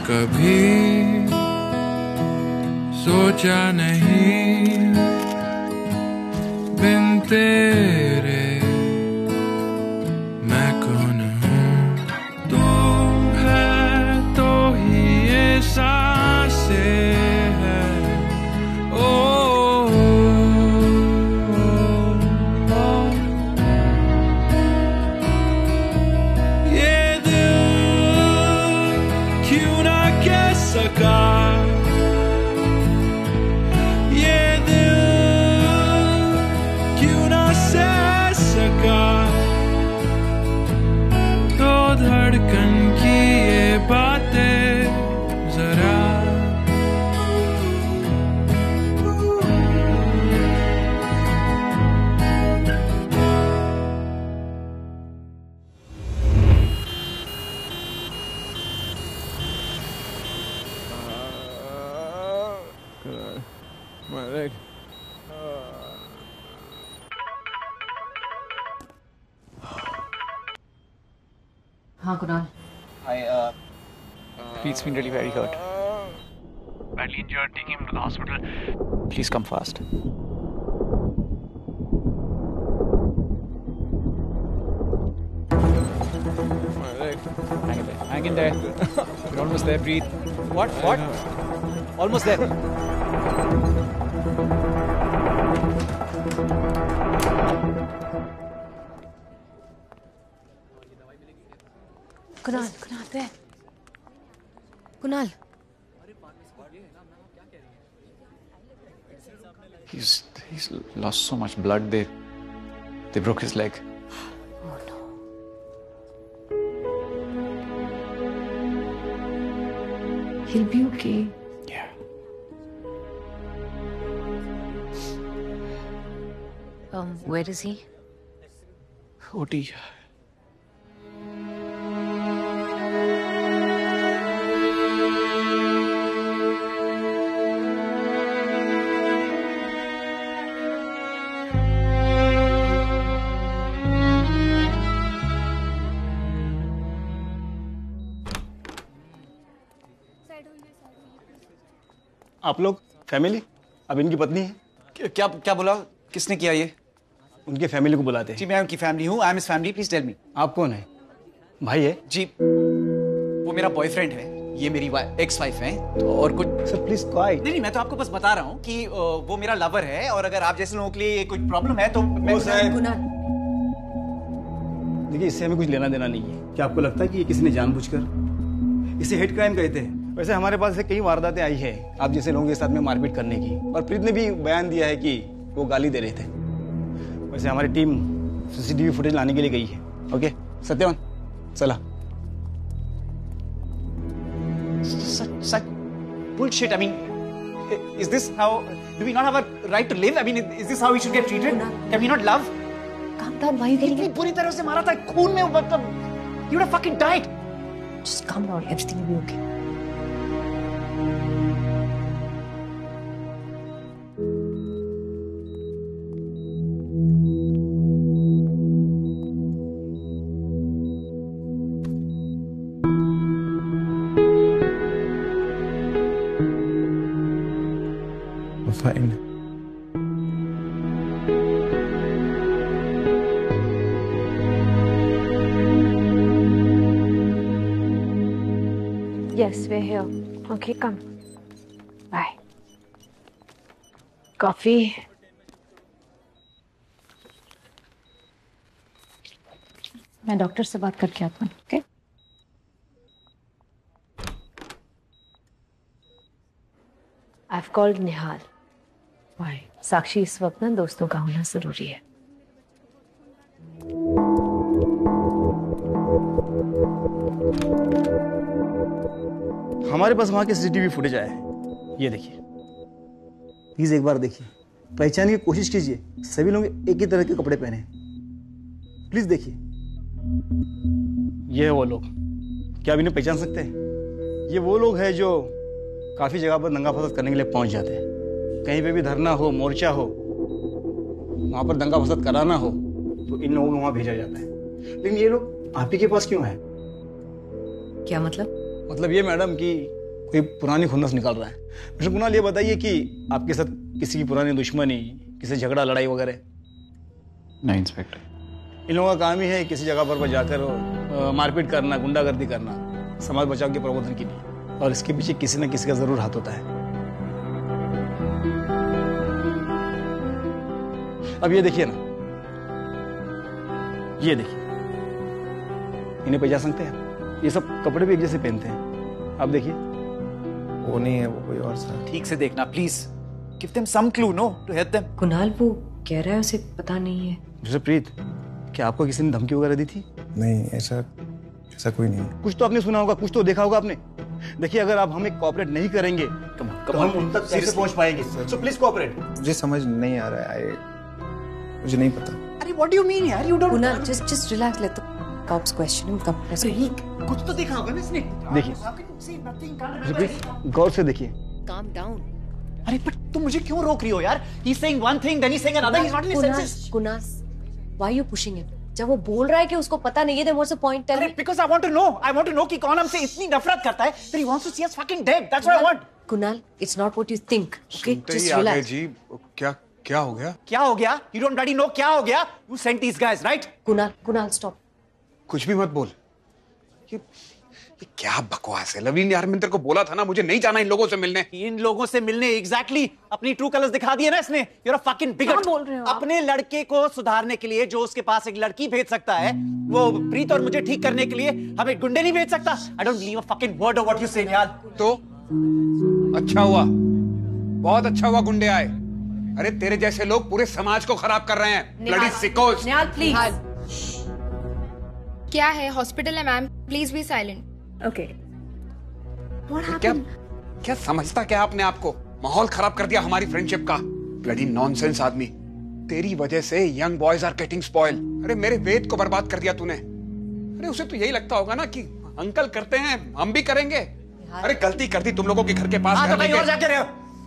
कभी सोचा नहीं बिन तेरे मैं कौन हूँ। तू है तो ही ये सांसें है। ओ, ये दिल क्यों ना कह सका, ये दिल क्यों ना सह सका, तो धड़कन की ये बातें जरा। My leg. हाँ Kunal, Pete's been really very hurt. Badly injured, taking him to the hospital. Please come fast. My leg. Hang in there. Hang in there. You're almost there. Breathe. What? What? Almost there. Kunal, Kunal there. Kunal, He's lost so much blood. They broke his leg. oh no. He'll be okay. Yeah. Where is he? OT. आप लोग family? अब इनकी पत्नी है? क्या क्या बोला? किसने किया ये? उनके फैमिली को बुलाते हैं। जी मैं उनकी फैमिली हूँ। I am his family. Please tell me. आप कौन है? भाई है? जी वो मेरा बॉयफ्रेंड है, ये मेरी एक्स वाइफ है। तो और कुछ सर प्लीज क्वाइट। नहीं, मैं तो आपको बस बता रहा हूँ कि वो मेरा लवर है, और अगर आप जैसे लोगों के लिए कोई प्रॉब्लम है तो मैं कुणाल, देखिए इससे हमें कुछ लेना देना नहीं है। क्या आपको लगता है कि ये किसी ने जानबूझकर? इसे हेट क्राइम कहते हैं। वैसे हमारे पास से कई वारदातें आई है आप जैसे लोगों के साथ में मारपीट करने की, और प्रीत ने भी बयान दिया है कि वो गाली दे रहे थे। वैसे हमारी टीम सीसीटीवी फुटेज लाने के लिए गई है। ओके सत्यवान चला। such bullshit. I mean, is this how? Do we not have a right to live? I mean, is this how we should get treated? Can we not love? calm down. Why are you getting इतनी बुरी तरह से मारा था, खून में मतलब you would have fucking died. Just calm down. Everything will be okay. Fine. Yes, we're here. Okay, come. Bye. Coffee. मैं डॉक्टर से बात करके आता हूँ, okay? I've called Nihal. Why? Sakshi इस वक्त ना दोस्तों का होना जरूरी है. हमारे पास वहां के सीसीटीवी फुटेज आया है, ये देखिए। प्लीज एक बार देखिए, पहचानने की कोशिश कीजिए। सभी लोग एक ही तरह के कपड़े पहने हैं। प्लीज देखिए, ये है वो लोग। क्या आप इन्हें पहचान सकते हैं? ये वो लोग हैं जो काफी जगह पर दंगा फसाद करने के लिए पहुंच जाते हैं। कहीं पे भी धरना हो, मोर्चा हो, वहां पर दंगा फसाद कराना हो तो इन लोगों को वहां भेजा जाता है। लेकिन ये लोग आप ही के पास क्यों है? क्या मतलब? मतलब ये मैडम कि कोई पुरानी खुन्नस निकाल रहा है। मिस्टर कुणाल, ये बताइए कि आपके साथ किसी की पुरानी दुश्मनी, किसी झगड़ा लड़ाई वगैरह? नहीं इंस्पेक्टर, इन लोगों का काम ही है किसी जगह पर जाकर मारपीट करना, गुंडागर्दी करना, समाज बचाव के प्रबोधन के लिए, और इसके पीछे किसी न किसी का जरूर हाथ होता है। अब ये देखिए ना, ये देखिए, इन्हें पहचान सकते हैं? ये सब कपड़े भी एक जैसे पहनते हैं। आप देखिए, वो नहीं है, वो कोई और सा। ठीक से देखना please, give them some clue no to help them. Kunal वो कह रहा है उसे पता नहीं है। मिस्टर प्रीत, क्या आपको किसी ने धमकी वगैरह दी थी? नहीं, ऐसा कोई नहीं है। कुछ तो आपने सुना होगा, कुछ तो देखा होगा आपने। देखिए, अगर आप हमें कोऑपरेट नहीं करेंगे तो हम उन तक कैसे पहुंच पाएंगे? So please cooperate. मुझे समझ नहीं आ रहा है, मुझे नहीं पता। अरे व्हाट डू यू मीन यार, you don't. Kunal just relax, let the cops question him. कुछ तो देखा होगा ना इसने। देखिए, गौर से देखिए। Calm down. अरे बट तुम मुझे क्यों रोक रही हो यार? He's saying one thing, then he's saying another. He's not in his senses. Kunal, why are you pushing him? जब वो बोल रहा है कि उसको पता नहीं है, then what's the point? Tell me. Because I want to know. I want to know कि कौन हमसे इतनी नफरत करता है that he wants to see us fucking dead. That's what I want. Kunal, it's not what you think. Okay, सुनते just ही आ गए relax. जी। क्या हो गया? क्या हो गया? You don't bloody know क्या हो गया? You sent these guys, right? Kunal, stop. कुछ भी मत बोल। ये क्या बकवास है लवलीन यार, मैंने तेरे को बोला था ना मुझे नहीं जाना इन लोगों से मिलने। इन लोगों से मिलने exactly अपनी ट्रू कलर्स दिखा दिए ना इसने। You're a fucking bigot. क्या बोल रहे हो आप? अपने लड़के को सुधारने के लिए जो उसके पास एक लड़की भेज सकता है, वो प्रीत और मुझे ठीक करने के लिए हमें गुंडे नहीं भेज सकता। I don't believe a fucking word of what you say, निहाल। तो अच्छा हुआ, बहुत अच्छा हुआ गुंडे आए। अरे तेरे जैसे लोग पूरे समाज को खराब कर रहे हैं। ब्लडी सिकोस। निहाल प्लीज। क्या है? हॉस्पिटल है ma'am, please be silent. Okay. क्या समझता क्या आपने आपको? माहौल खराब कर दिया हमारी फ्रेंडशिप का। ब्लडी नॉनसेंस आदमी। तेरी वजह से young boys are getting spoil. अरे मेरे वेद को बर्बाद कर दिया तूने। अरे उसे तो यही लगता होगा ना कि अंकल करते हैं हम भी करेंगे। अरे गलती कर दी तुम लोगों के घर के पास। तो कहीं और जाके रहे हो।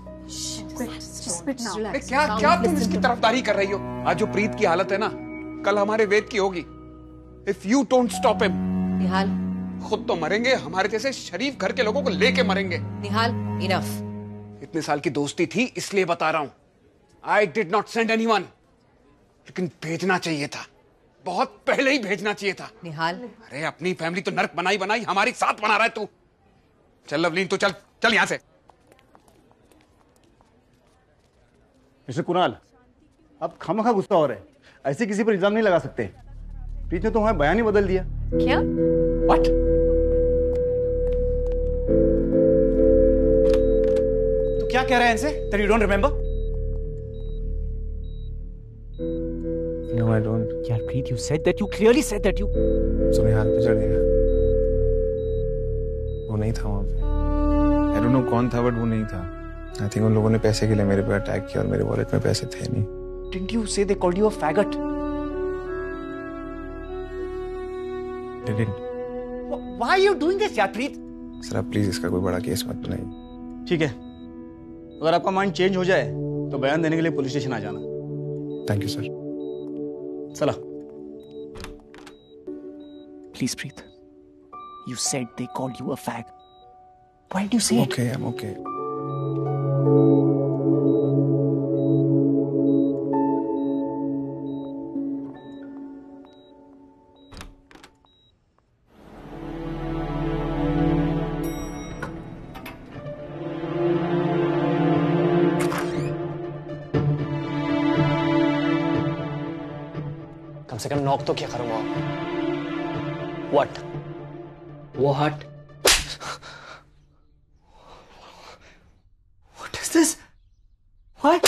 अरे क्या तुम इसकी तरफदारी कर रही हो? आज जो प्रीत की हालत है ना, कल हमारे वेद की होगी। If you don't stop him, Nihal खुद तो मरेंगे, हमारे जैसे शरीफ घर के लोगों को लेके मरेंगे। निहाल इनफ। इतने साल की दोस्ती थी इसलिए बता रहा हूं। I did not send anyone, लेकिन भेजना चाहिए था, बहुत पहले ही भेजना चाहिए था। निहाल, अरे अपनी फैमिली तो नर्क बनाई बनाई हमारी साथ बना रहा है तू। चल लवलीन तू चल यहां से। मिस्टर कुणाल, आप खामखा गुस्सा हो रहे हैं। ऐसे किसी पर इल्जाम नहीं लगा सकते। प्रीत ने तो हमें बयान ही बदल दिया। क्या? What? तू क्या कह रहा है इनसे? That you don't remember? No, I don't. यार प्रीत, you said that. You clearly said that. You. सुने हाथ पे चढ़ गया। वो नहीं था वहाँ पे। I don't know कौन था, बट वो नहीं था। I think उन लोगों ने पैसे के लिए मेरे पे अटैक किया और मेरे वॉलेट में पैसे थे नहीं। Didn't you say they called you a faggot? They didn't. Why are you doing this, यार प्रीत? सर आप प्लीज इसका कोई बड़ा केस मत बनाइए। ठीक है, अगर आपका माइंड चेंज हो जाए तो बयान देने के लिए पुलिस स्टेशन आ जाना। Thank you sir. चला। Please, Preet. You said they called you a fag. Why did you say it? Okay, I'm okay. कम से कम नॉक तो क्या करूंगा? What? What? What is this? What?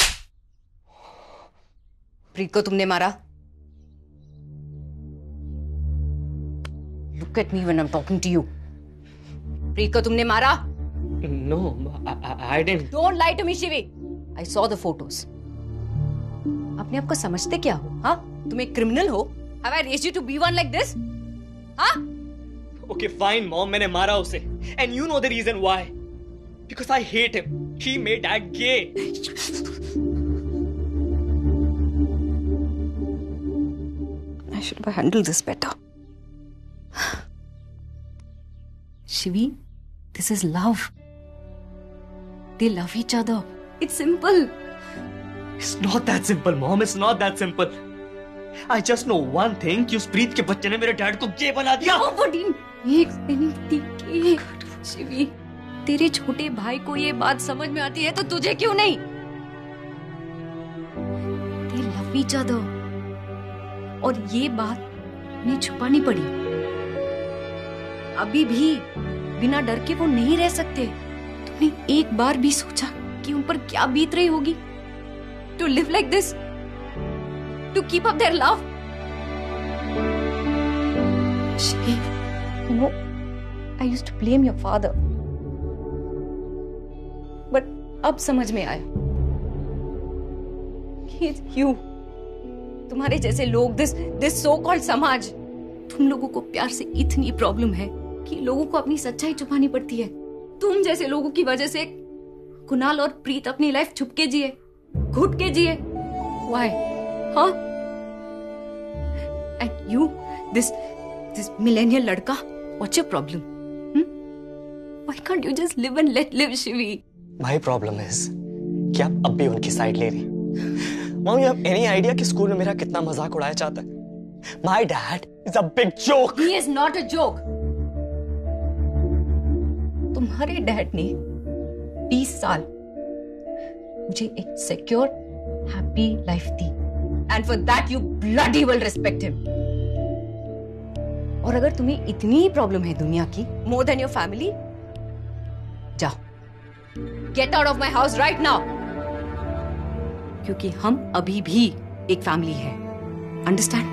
प्रीत को तुमने मारा? Look at me when I'm talking to you. प्रीत को तुमने मारा? No, I didn't. Don't lie to me, Shivi. I saw the photos. अपने आप को समझते क्या हो? हाँ? तुम एक क्रिमिनल हो? Have I raised you to be one like this? हाँ? Okay, fine, mom. मैंने मारा उसे. And you know the reason why? Because I hate him. He made Dad gay. I should have handled this better. Shivi, This is love. They love each other. It's simple. It's not that simple, Mom. It's not that simple. I just know one thing कि उस प्रीत के बच्चे ने मेरे dad को गे बना दिया. Nobody makes anything gay. Shivi, तेरे छोटे भाई को ये बात समझ में आती है तो तुझे क्यों नहीं? They love each other. और ये बात उन्हें छुपानी पड़ी. अभी भी बिना डर के वो नहीं रह सकते. तुमने एक बार भी सोचा कि उन पर क्या बीत रही होगी? To live like this, to keep up their love. Shiv, you know, I used to blame your father, but अब समझ में आया. It's you. तुम्हारे जैसे लोग, this so-called समाज, तुम लोगों को प्यार से इतनी प्रॉब्लम है कि लोगों को अपनी सच्चाई छुपानी पड़ती है. तुम जैसे लोगों की वजह से कुणाल और प्रीत अपनी लाइफ छुप के जिए, घुट के जिए. Why? Huh? And you, this millennial लड़का, what's your problem? Why can't you just live and let live, Shivi? My problem is कि आप अब भी उनकी साइड ले रही. Mom, you have any idea कि स्कूल में मेरा कितना मजाक उड़ाया जाता है? My dad is a big joke. He is not a joke. तुम्हारे डैड ने 20 साल मुझे एक सिक्योर, हैप्पी लाइफ दी. And for that you bloody well respect him. और अगर तुम्हें इतनी ही प्रॉब्लम है दुनिया की, more than your family, जाओ. Get out of my house right now. क्योंकि हम अभी भी एक फैमिली है. Understand?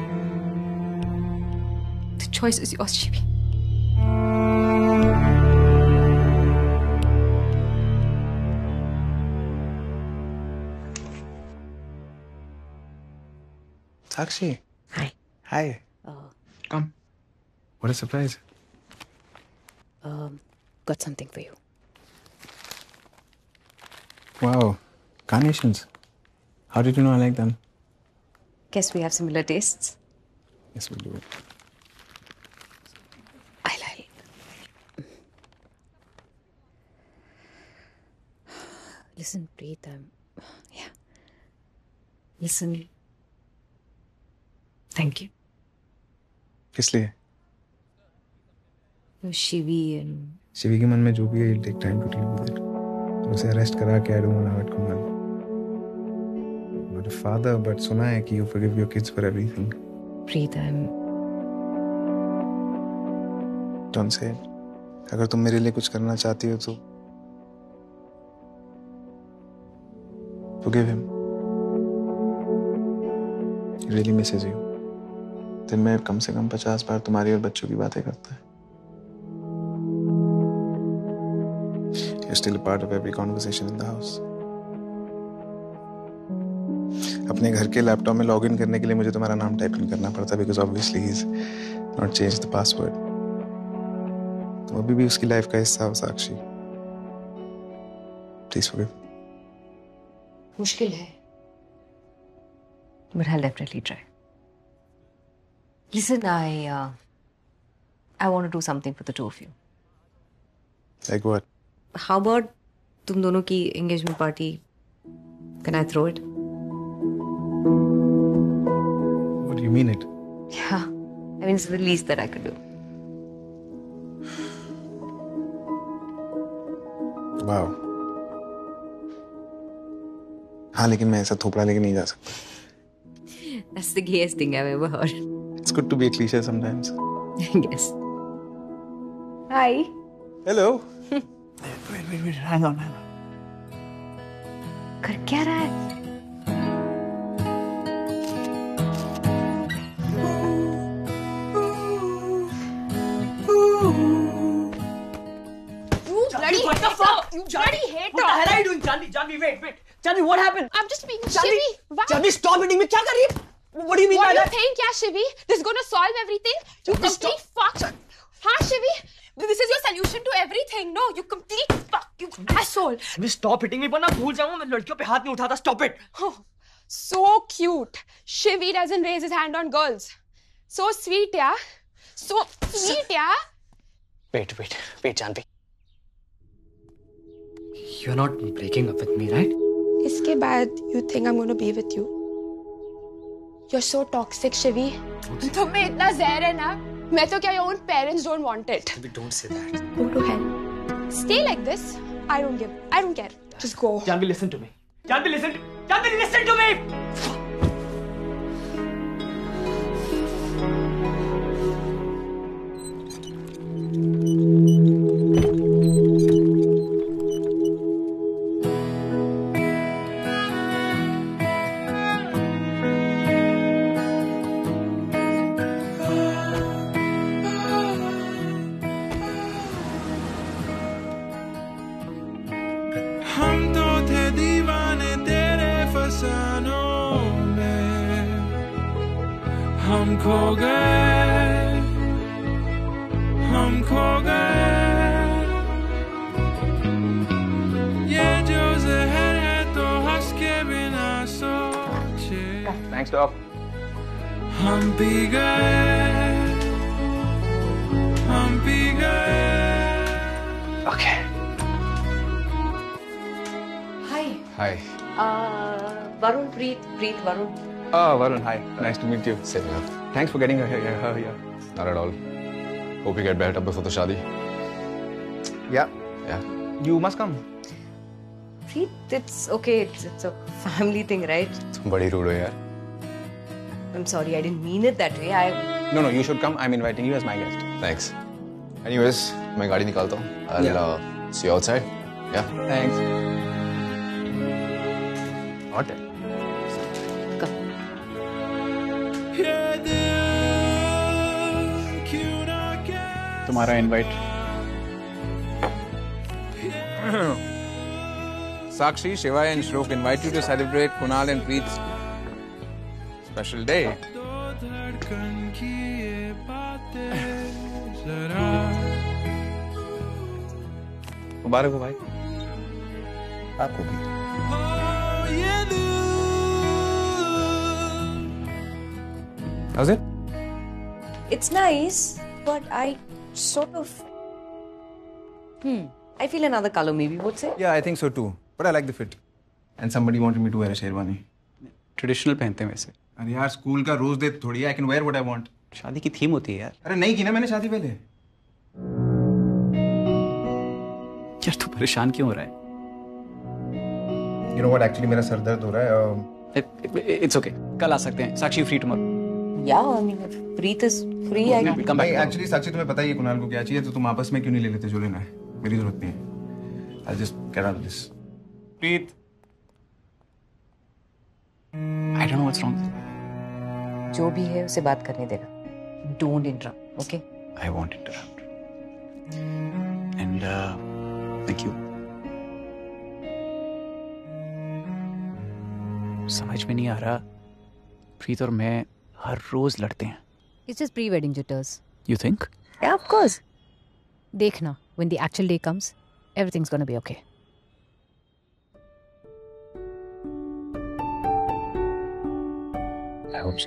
The choice is yours, Shivi. Sakshi. Hi. Hi. Come. What a surprise. Got something for you. Wow. Carnations. How did you know I like them? Guess we have similar tastes. Yes, we do. I'll. Listen, Preet, yeah. Listen. Thank you. किस लिए? Shivi and... Shivi के मन में जो भी है, it'll take time to deal with it. उसे arrest करा के I don't want to hurt Kunal. Not a father, but सुना है कि you forgive your kids for everything. Preet, Don't say it. अगर तुम मेरे लिए कुछ करना चाहती हो तो forgive him. He really misses you. दिन में कम से कम 50 बार तुम्हारी और बच्चों की बातें करता है. You're still a part of every conversation in the house. अपने घर के लैपटॉप में लॉगिन करने के लिए मुझे तुम्हारा नाम टाइप नहीं करना पड़ता because obviously he's not changed the password. तुम अभी भी उसकी लाइफ का हिस्सा हो, साक्षी. Please forgive. मुश्किल है. But I'll definitely try. Listen, I want to do something for the two of you. Like what? How about तुम दोनों की engagement party? Can I throw it? What do you mean it? Yeah. I mean, it's the least that I could do. Wow. हाँ, लेकिन मैं ऐसा थोपड़ा लेके नहीं जा सकता. That's the gayest thing I've ever heard. It's good to be a cliché sometimes. I guess. Hi. Hello. Wait, hang on. कर क्या रहा है? bloody what the fuck? You bloody hater. What the hell are you doing, Janvi? Wait. Janvi, what happened? I'm just being Shivi. Wow. Janvi, stop hitting me. क्या कर रही है? What do you mean What by do you that? think, yeah, Shivi? This is gonna solve everything? You Janvi, complete fuck. Huh, Shivi? This is your solution to everything. No, you complete fuck. You asshole. Janvi, stop hitting me. वरना भूल जाऊंगा मैं लड़कियों पे हाथ नहीं उठाता. Stop it. Oh, so cute. Shivi doesn't raise his hand on girls. So sweet, yeah. So sweet, yeah. Wait, Janvi. You're not breaking up with me, right? इसके बाद you think I'm going to be with you? You're so toxic, Shivi. तुम्हें इतना ज़हर है ना? मैं तो क्या your own parents don't want it. Don't say that. Go to hell. Stay like this. I don't care. Just go. Janvi, listen to me. Janvi, listen to me. हम तो थे दीवाने तेरे फसानों में, हम खो गए, हम खो गए। ये जो जहर है तो हंस के बिना सोचे, Thanks, Doc. हम पी गए, हम पी गए। Okay. Hi. Hi. Varun, Preet, Varun. Oh, Varun, hi. Nice to meet you. Same here. Thanks for getting her here. Not at all. Hope you get better before the shadi. Yeah. Yeah. You must come. Preet, it's okay. It's a family thing, right? तुम बड़ी rude हो यार. I'm sorry, I didn't mean it that way. No, you should come. I'm inviting you as my guest. Thanks. Anyways, मैं गाड़ी निकालता हूँ. I'll see you outside. Yeah. Thanks. What? Come. ये दिल क्यों ना कह तुम्हारा invite. Sakshi, Shiva and Shrok invite you to celebrate Kunal and Preet's special day. दो धड़कन की ये बातें जरा मुबारक हो भाई. आपको भी. ये दिल How's it? It's nice, but I sort of... I feel another color maybe, would say. Yeah, I think so too. But I like the fit. And somebody wanted me to wear a sherwani. Traditional पहनते हैं वैसे। अरे यार school का rose day थोड़ी है, I can wear what I want. शादी की थीम होती है यार। अरे नहीं की ना मैंने शादी पहले। यार तू परेशान क्यों हो रहा है? You know what, actually मेरा सर दर्द हो रहा है। It's okay. कल आ सकते हैं। Sakshi free tomorrow. Yeah, I mean, if Preet is free, I can come back. नहीं, actually साक्षी तुम्हें पता ही है कुणाल को क्या चाहिए, तो तुम आपस में क्यों नहीं ले लेते जो लेना है? मेरी जरूरत नहीं है। I'll just get out of this. Preet. I don't know what's wrong. जो भी है उसे बात करने देना. Don't interrupt, okay? I won't interrupt. And thank you. समझ में नहीं आ रहा, प्रीत और मैं हर रोज लड़ते हैं। It's just pre-wedding jitters. You think? Yeah, of course. देखना, when the actual day comes, everything's gonna be okay. I hope so.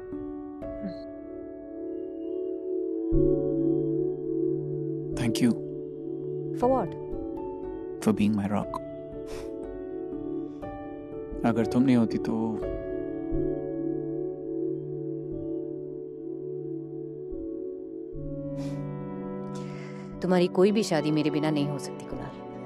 Thank you For what? for being my rock. अगर तुम नहीं होती तो तुम्हारी कोई भी शादी मेरे बिना नहीं हो सकती Kunal.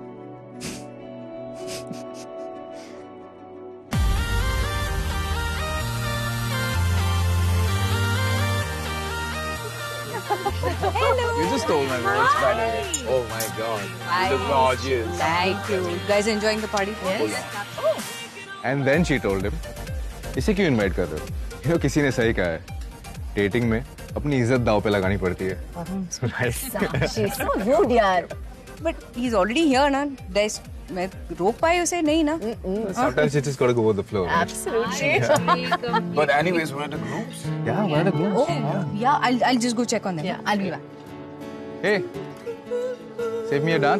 You just stole my words, by the way. Oh my God. You look gorgeous. Thank you. You guys enjoying the party? Yes. And then she told him, इसे क्यों इनवाइट कर रहे हो? You know, किसी ने सही कहा है, डेटिंग में अपनी इज्जत दांव पे लगानी पड़ती है। She's so rude यार। But he's already here ना। मैं रोक पाई उसे नहीं ना? Sometimes you just gotta go with the flow. Right? Absolutely. But anyways, we're at the groups. Yeah, we're at the groups. Oh, yeah. I'll just go check on them. Yeah. I'll be back. Hey, save me a dance.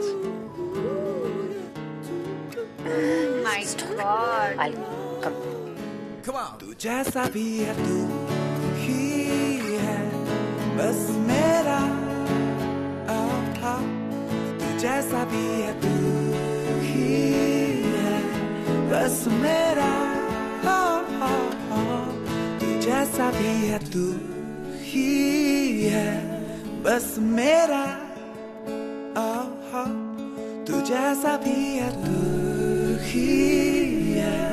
My God. I'll come. तू जैसा भी है तू ही है बस मेरा तू जैसा भी है तू ही है बस मेरा, तू जैसा भी है तू ही है बस मेरा, तू जैसा भी है तू ही है।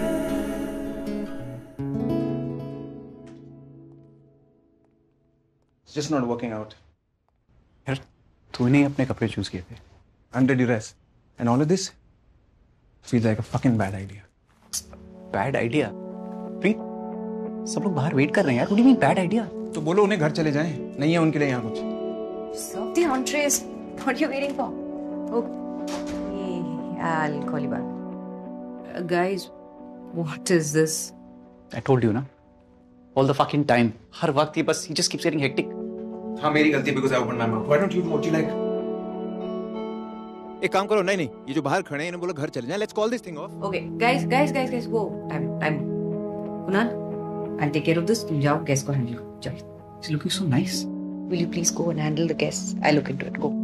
It's just not working out. यार तूने ही अपने कपड़े चूज किए थे Under duress. And all of this feels like a fucking bad idea. Bad idea. Preet सब लोग बाहर वेट कर रहे हैं यार, what do you mean bad idea? तो बोलो उन्हें घर चले जाएं, नहीं है उनके लिए यहाँ कुछ। Serve the entrees. What are you waiting for? Okay, I'll call you back. Guys, what is this? I told you ना, all the fucking time, हर वक्त ये बस he just keeps getting hectic. हाँ मेरी गलती है because I opened my mouth. Why don't you do what you like? एक काम करो, नहीं ये जो बाहर खड़े हैं इन्हें बोलो घर चले जाएं. Let's call this thing off. Okay, guys, go. Time. Kunal, I'll take care of this. तुम जाओ, guest को handle करो. चल. She's looking so nice. Will you please go and handle the guests? I'll look into it. Go.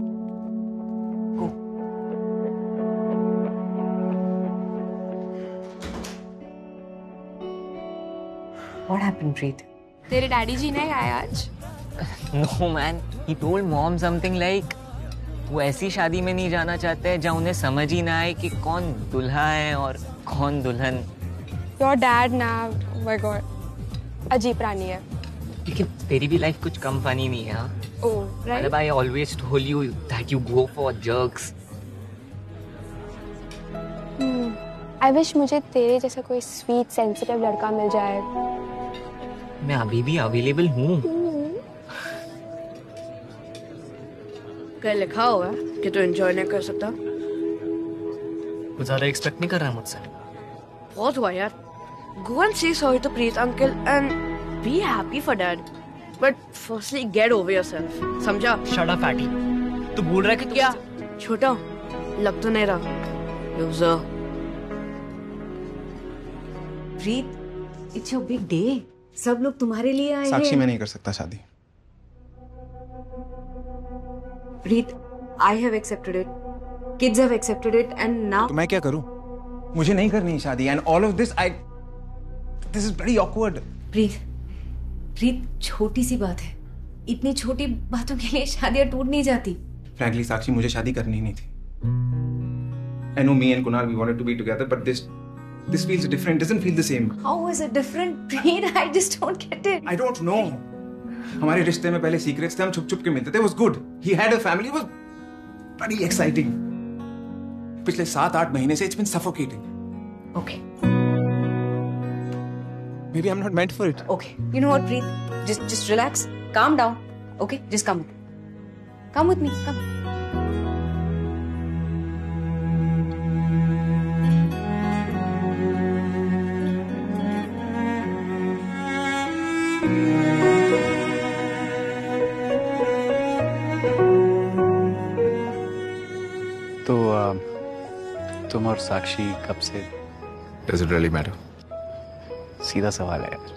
What happened, Preet? तेरे daddy ji नहीं आए आज? No man, he told mom something like वो ऐसी शादी में नहीं जाना चाहते हैं जहाँ उन्हें समझ ही ना आए कि कौन दुल्हा है और कौन दुल्हन। Your dad ना, oh my God, अजीब प्राणी है। लेकिन तेरी भी लाइफ कुछ कम फनी नहीं है, हाँ? Oh, right? मतलब I always told you that you go for jerks. I wish मुझे तेरे जैसा कोई स्वीट सेंसिटिव लड़का मिल जाए। मैं अभी भी अवेलेबल हूँ। क्या लिखा हुआ है कि तू एंजॉय नहीं कर सकता? कुछ ज़्यादा एक्सपेक्ट नहीं कर रहा मुझसे। बहुत हुआ यार। Go and say sorry to Preet uncle and be happy for dad. But firstly get over yourself. समझा? Shut up, Fatty. तू बोल रहा है कि तू क्या? छोटा लग तो नहीं रहा। Loser. Preet, it's your big day. सब लोग तुम्हारे लिए आए हैं। साक्षी मैं नहीं कर सकता शादी। Preet, I have accepted it. Kids have accepted it, and now. तो मैं क्या करूं? मुझे नहीं करनी शादी, and all of this this is very awkward. Preet, छोटी सी बात है। इतनी छोटी बातों के लिए शादियां टूट नहीं जाती। Frankly, साक्षी मुझे शादी करनी ही नहीं थी। I know me and Kunal we wanted to be together, but this feels different. Doesn't feel the same. How is it different, Preet? I just don't get it. I don't know. हमारे रिश्ते में पहले secrets थे, हम छुप छुप के मिलते थे. It was good. He had a family. It was very exciting. पिछले 7-8 महीने से it's been suffocating. Okay. Maybe I'm not meant for it. Okay. You know what, Preet? Just relax. Calm down. Okay? Just come. Come with me. Come. तो तुम और साक्षी कब से? Does it really matter? सीधा सवाल है यार।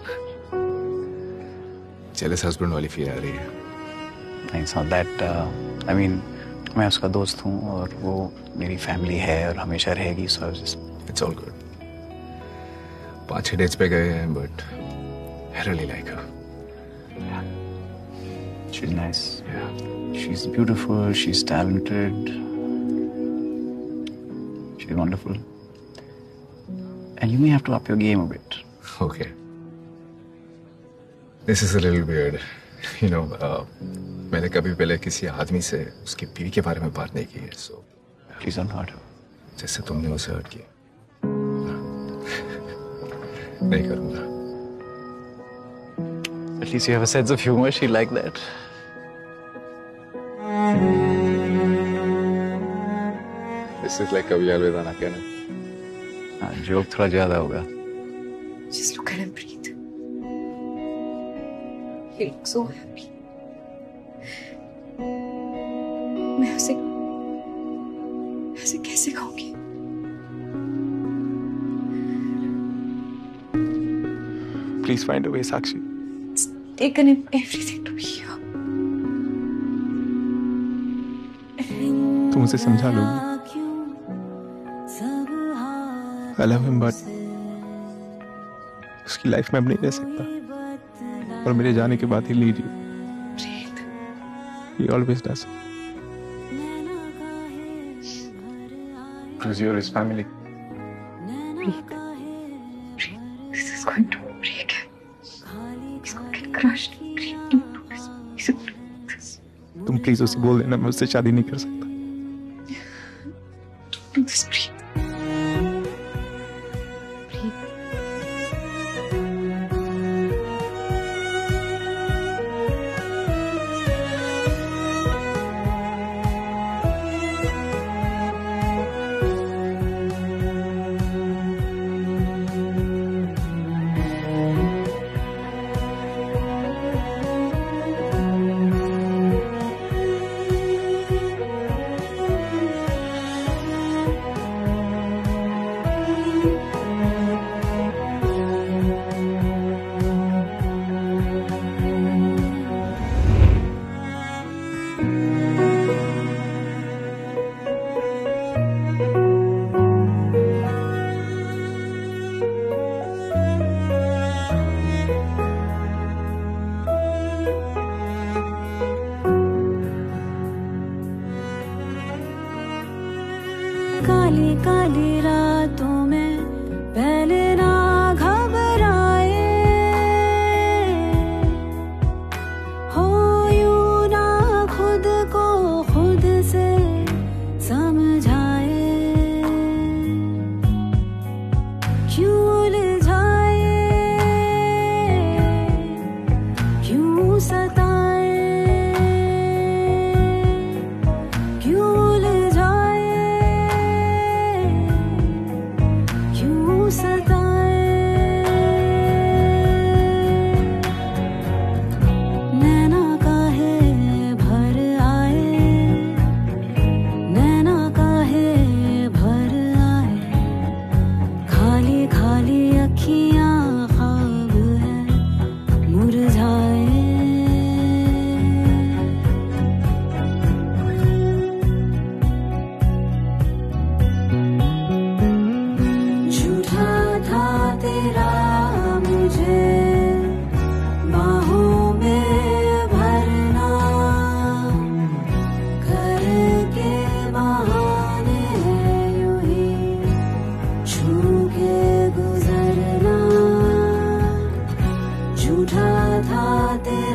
Jealous husband वाली फील आ रही है। नहीं, it's not that. I mean, मैं उसका दोस्त हूँ और वो मेरी फैमिली है और हमेशा रहेगी, so I was just. It's all good. 5-6 dates पे गए हैं, but I really like her. Yeah. She's nice. Yeah. She's beautiful. She's talented. She's wonderful. And you may have to up your game a bit. Okay. This is a little weird. You know, मैंने कभी पहले किसी आदमी से उसकी बीवी के बारे में बात नहीं की है, so. Please don't hurt her. जैसे तुमने उसे हर्ट किया। नहीं करूँगा। At least you have a sense of humor. She like that. This is like कभी अलविदा ना कहना। हाँ, जोक थोड़ा ज्यादा होगा। Just look at him, Preet. He looks so happy. मैं उसे कैसे कहूँगी? Please find a way, Sakshi. It's taken him everything to be here. तुम उसे समझा लोगी? I love him, but उसकी लाइफ में अब नहीं रह सकता, और मेरे जाने के बाद ही lead you. He always does. Because you're his family. This is going to break him. He's going to get crushed. Don't do this. He's going to do this. तुम प्लीज उसे बोल देना मैं उससे शादी नहीं कर सकता. Don't do this, breathe. Kali Kali रातों में पहले ना घबराए, हो यूं ना खुद को खुद से समझाए, क्यों उलझाए, क्यों सताए, क्यों नैना काहे भर आए, नैना काहे भर आए, खाली खाली अखियां ख्वाब है मुरझाए, झूठा था तेरा मुझे बाहों में भरना, करके बहाने यूं ही छू के गुजरना, झूठा था तेरा